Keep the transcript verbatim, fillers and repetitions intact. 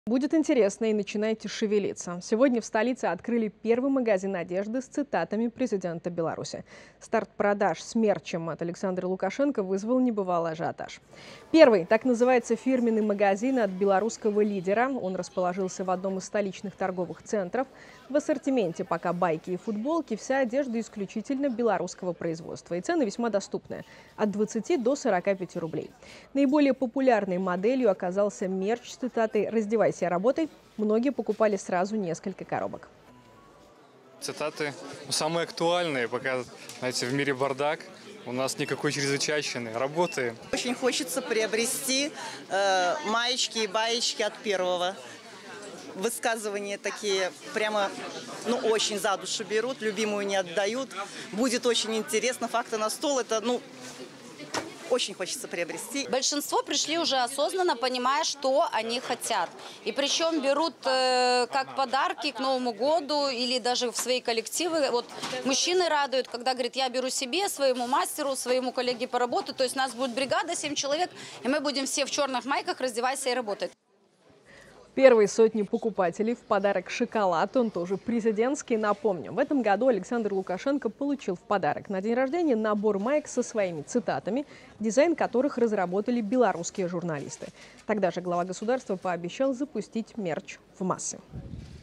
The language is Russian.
Будет интересно, и начинайте шевелиться. Сегодня в столице открыли первый магазин одежды с цитатами президента Беларуси. Старт продаж с мерчем от Александра Лукашенко вызвал небывалый ажиотаж. Первый, так называется, фирменный магазин от белорусского лидера. Он расположился в одном из столичных торговых центров. В ассортименте пока байки и футболки, вся одежда исключительно белорусского производства. И цены весьма доступные – от двадцати до сорока пяти рублей. Наиболее популярной моделью оказался мерч с цитатой «Раздевайся, работай». Многие покупали сразу несколько коробок. Цитаты самые актуальные, пока, знаете, в мире бардак. У нас никакой чрезвычайщины. Работаем. Очень хочется приобрести э, маечки и баечки от первого. Высказывания такие прямо, ну, очень за душу берут, любимую не отдают. Будет очень интересно. Факты на стол, это, ну, очень хочется приобрести. Большинство пришли уже осознанно, понимая, что они хотят. И причем берут э, как подарки к Новому году или даже в свои коллективы. Вот мужчины радуют, когда говорят, я беру себе, своему мастеру, своему коллеге по работе. То есть у нас будет бригада, семь человек, и мы будем все в черных майках, раздевайся и работать. Первые сотни покупателей в подарок шоколад, он тоже президентский. Напомню, в этом году Александр Лукашенко получил в подарок на день рождения набор маек со своими цитатами, дизайн которых разработали белорусские журналисты. Тогда же глава государства пообещал запустить мерч в массы.